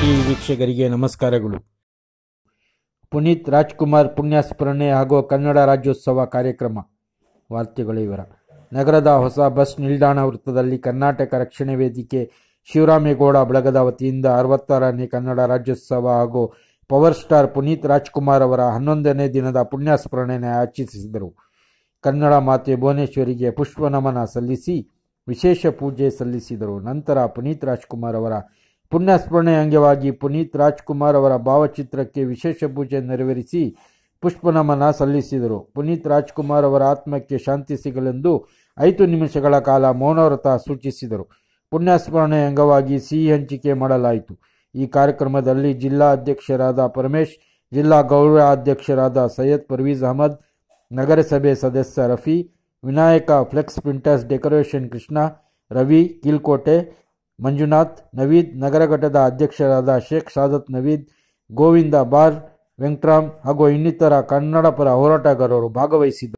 TV ವೀಕ್ಷಕರಿಗೆ ನಮಸ್ಕಾರಗಳು. ಪುನೀತ್ ರಾಜ್ಕುಮಾರ್ ಪುಣ್ಯಸ್ಮರಣೆ ಹಾಗೂ ಕನ್ನಡ ರಾಜ್ಯೋತ್ಸವ ಕಾರ್ಯಕ್ರಮ. ವಾರ್ತೆಗಳ ವಿವರ. ನಗರದ ಹೊಸ ಬಸ್ ನಿಲ್ದಾಣ ವೃತ್ತದಲ್ಲಿ ಕರ್ನಾಟಕ ರಕ್ಷಣೆ ವೇದಿಕೆ ಶಿವರಾಮೇಗೌಡ ಬಳಗದ ವತಿಯಿಂದ 66ನೇ ಕನ್ನಡ ರಾಜ್ಯೋತ್ಸವ ಹಾಗೂ ಪವರ್ ಸ್ಟಾರ್ ಪುನೀತ್ ರಾಜ್ಕುಮಾರ್ ಅವರ 11ನೇ ದಿನದ ಪುಣ್ಯಸ್ಮರಣೆ ಆಚರಿಸಿದರು. ಕನ್ನಡ ಮಾತೆ ಭುವನೇಶ್ವರಿಗೆ ಪುಷ್ಪ ನಮನ ಸಲ್ಲಿಸಿ ವಿಶೇಷ ಪೂಜೆ ಸಲ್ಲಿಸಿದರು. ನಂತರ ಪುನೀತ್ ರಾಜ್ಕುಮಾರ್ ಅವರ ಪುಣ್ಯಸ್ಮರಣೆ ಅಂಗವಾಗಿ ಪುನೀತ್ ರಾಜ್ಕುಮಾರ್ ಅವರ ಭಾವಚಿತ್ರಕ್ಕೆ ವಿಶೇಷ ಪೂಜೆ ನೆರವೇರಿಸಿ ಪುಷ್ಪ ನಮನ ಸಲ್ಲಿಸಿದರು. ಪುನೀತ್ ರಾಜ್ಕುಮಾರ್ ಅವರ ಆತ್ಮಕ್ಕೆ ಶಾಂತಿ ಸಿಗಲೆಂದು 5 ನಿಮಿಷಗಳ ಕಾಲ ಮೌನವ್ರತ ಸೂಚಿಸಿದರು. ಪುಣ್ಯಸ್ಮರಣೆ ಅಂಗವಾಗಿ ಸಿಹಿ ಹಂಚಿಕೆ ಮಾಡಲಾಯಿತು. ಈ ಕಾರ್ಯಕ್ರಮದಲ್ಲಿ ಜಿಲ್ಲಾ ಅಧ್ಯಕ್ಷರಾದ ಪರಮೇಶ್, ಜಿಲ್ಲಾ ಗೌರವ ಅಧ್ಯಕ್ಷರಾದ ಸೈಯದ್ ಪರ್ವೀಜ್ ಅಹಮದ್, ನಗರಸಭೆ ಸದಸ್ಯ Rafi, Vinayaka flex printers decoration Krishna, Ravi Keelkote, Manjunath, Naveed, ನಗರ ಘಟಕದ ಅಧ್ಯಕ್ಷರಾದ ಶೇಖ್ ಸಾದತ್ ನವೀದ್, ಗೋವಿಂದ ಬಾರ್, ವೆಂಕಟ್ರಾಮ್ ಹಾಗೂ ಇನ್ನಿತರ ಕನ್ನಡ ಪರ ಹೋರಾಟಗಾರರು ಭಾಗವಹಿಸಿದ್ದರು.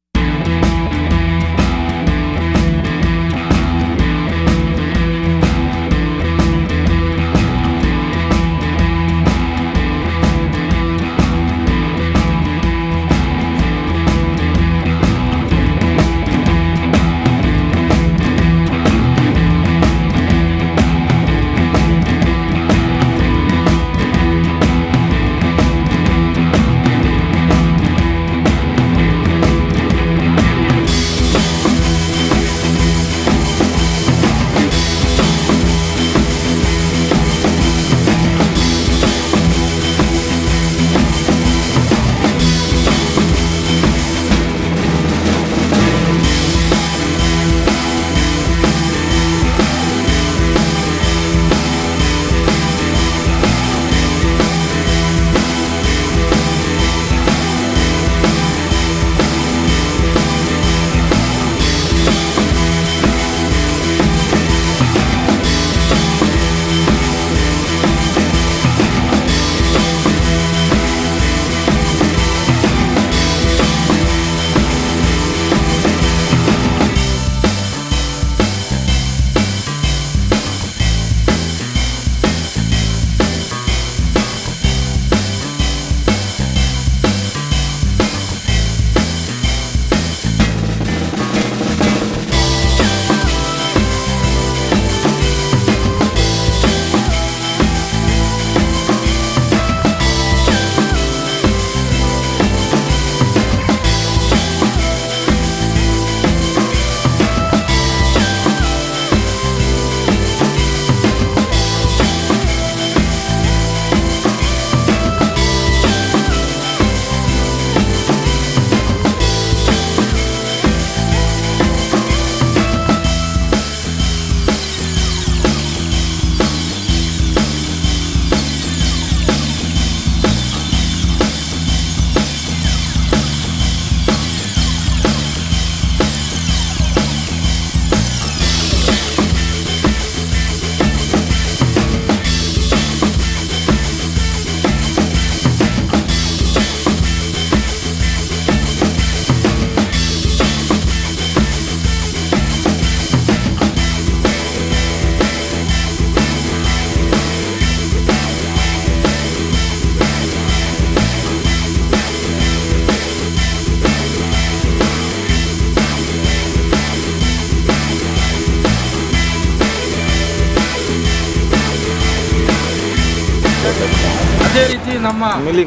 ಅದೇ ರೀತಿ ನಮ್ಮ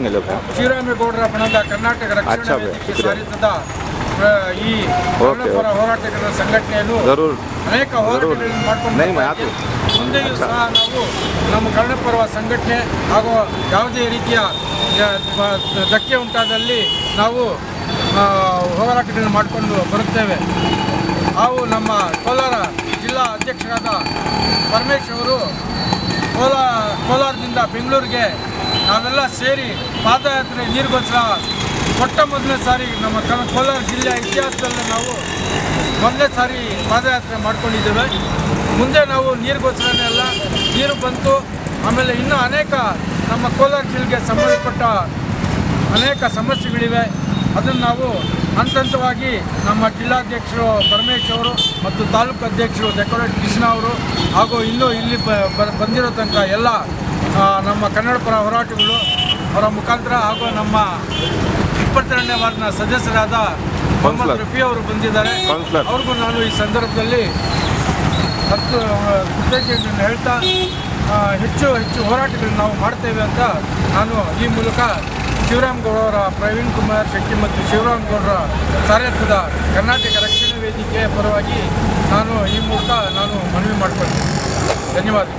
ಶಿವರಾಮೇಗೌಡರ ಬಣದ ಕರ್ನಾಟಕ ರಕ್ಷಣಾ ವೇದಿಕೆ ಸಾರಿದ ಈ ಪರ ಹೋರಾಟಗಾರರ ಸಂಘಟನೆಯನ್ನು ಅನೇಕ ಹೋರಾಟಗಳನ್ನು ಮಾಡಿಕೊಂಡು ಮುಂದೆಯೂ ಸಹ ನಾವು ನಮ್ಮ ಕನ್ನಡಪರ ಸಂಘಟನೆ ಹಾಗೂ ಯಾವುದೇ ರೀತಿಯ ಧಕ್ಕೆ ಉಂಟಾದಲ್ಲಿ ನಾವು ಹೋರಾಟಗಳನ್ನು ಮಾಡಿಕೊಂಡು ಬರುತ್ತೇವೆ. ನಾವು ನಮ್ಮ ಕೋಲಾರ ಜಿಲ್ಲಾ ಅಧ್ಯಕ್ಷರಾದ ಪರಮೇಶ್ ಅವರು ಕೋಲಾರದಿಂದ ಬೆಂಗಳೂರಿಗೆ ನಾವೆಲ್ಲ ಸೇರಿ ಪಾದಯಾತ್ರೆ ನೀರುಗೋಸ್ಕರ ಮೊದಲನೇ ಸಾರಿ ನಮ್ಮ ಕೋಲಾರ ಜಿಲ್ಲೆಯ ಇತಿಹಾಸದಲ್ಲಿ ನಾವು ಮೊದಲನೇ ಸಾರಿ ಪಾದಯಾತ್ರೆ ಮಾಡ್ಕೊಂಡಿದ್ದೇವೆ. ಮುಂದೆ ನಾವು ನೀರಿಗೋಸ್ಕರನೆಲ್ಲ ನೀರು ಬಂತು. ಆಮೇಲೆ ಇನ್ನೂ ಅನೇಕ ನಮ್ಮ ಕೋಲಾರ ಜಿಲ್ಲೆಗೆ ಸಂಬಂಧಪಟ್ಟ ಅನೇಕ ಸಮಸ್ಯೆಗಳಿವೆ. ಅದನ್ನು ನಾವು ಹಂತ ಹಂತವಾಗಿ ನಮ್ಮ ಜಿಲ್ಲಾಧ್ಯಕ್ಷರು ಪರಮೇಶ್ ಅವರು ಮತ್ತು ತಾಲೂಕು ಅಧ್ಯಕ್ಷರು ಡೆಕೋರೇಟ್ ಕೃಷ್ಣ ಅವರು ಹಾಗೂ ಇನ್ನೂ ಇಲ್ಲಿ ಬಂದಿರೋ ತನಕ ಎಲ್ಲ ನಮ್ಮ ಕನ್ನಡ ಪರ ಹೋರಾಟಗಳು ಅವರ ಮುಖಾಂತರ ಹಾಗೂ ನಮ್ಮ 22ನೇ ವಾರ್ಡ್ನ ಸದಸ್ಯರಾದ ಮೊಹಮ್ಮದ್ ರಫಿ ಅವರು ಬಂದಿದ್ದಾರೆ. ಅವ್ರಿಗೂ ನಾನು ಈ ಸಂದರ್ಭದಲ್ಲಿ ಕೃತಜ್ಞತೆಯನ್ನು ಹೇಳ್ತಾ ಹೆಚ್ಚು ಹೋರಾಟಗಳನ್ನು ನಾವು ಮಾಡ್ತೇವೆ ಅಂತ ನಾನು ಈ ಮೂಲಕ ಶಿವರಾಮಗೌಡರ ಪ್ರವೀಣ್ ಕುಮಾರ್ ಶೆಟ್ಟಿ ಮತ್ತು ಶಿವರಾಮಗೌಡರ ಸಾರಥ್ಯದ ಕರ್ನಾಟಕ ರಕ್ಷಣಾ ವೇದಿಕೆಯ ಪರವಾಗಿ ನಾನು ಈ ಮೂಲಕ ಮನವಿ ಮಾಡಿಕೊಳ್ತೇನೆ. ಧನ್ಯವಾದ.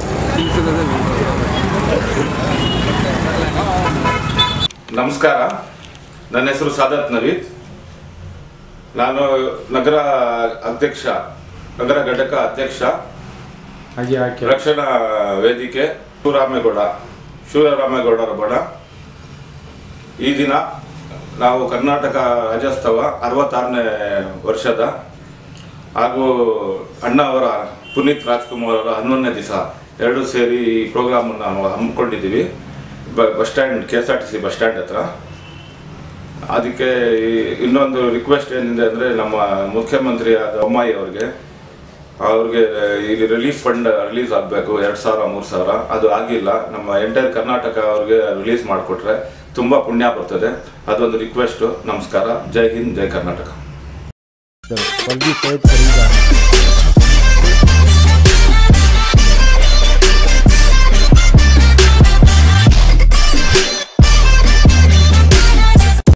ನಮಸ್ಕಾರ, ನನ್ನ ಹೆಸರು ಸಾದತ್ ನವೀದ್. ನಾನು ನಗರ ಘಟಕ ಅಧ್ಯಕ್ಷ ರಕ್ಷಣಾ ವೇದಿಕೆ ಶಿವರಾಮೇಗೌಡರ ಬಣ. ಈ ದಿನ ನಾವು ಕರ್ನಾಟಕ ರಾಜ್ಯೋತ್ಸವ 66ನೇ ವರ್ಷದ ಹಾಗೂ ಅಣ್ಣ ಅವರ ಪುನೀತ್ ರಾಜ್ಕುಮಾರ್ ಅವರ 11ನೇ ದಿವಸ ಎರಡು ಸೇರಿ ಈ ಪ್ರೋಗ್ರಾಮನ್ನು ನಾವು ಹಮ್ಮಿಕೊಂಡಿದ್ದೀವಿ bus stand KSRTC bus stand ಹತ್ರ. ಅದಕ್ಕೆ ಇನ್ನೊಂದು ರಿಕ್ವೆಸ್ಟ್ ಏನಿದೆ ಅಂದರೆ, ನಮ್ಮ ಮುಖ್ಯಮಂತ್ರಿ ಆದ ಬೊಮ್ಮಾಯಿ ಅವ್ರಿಗೆ ಈಗ ರಿಲೀಫ್ ಫಂಡ್ ರಿಲೀಸ್ ಆಗಬೇಕು 2,000-3,000. ಅದು ಆಗಿಲ್ಲ. ನಮ್ಮ ಎಂಟೈರ್ ಕರ್ನಾಟಕ ಅವ್ರಿಗೆ ರಿಲೀಸ್ ಮಾಡಿಕೊಟ್ರೆ ತುಂಬ ಪುಣ್ಯ ಬರ್ತದೆ. ಅದೊಂದು ರಿಕ್ವೆಸ್ಟು. ನಮಸ್ಕಾರ. ಜೈ ಹಿಂದ್, ಜೈ ಕರ್ನಾಟಕ.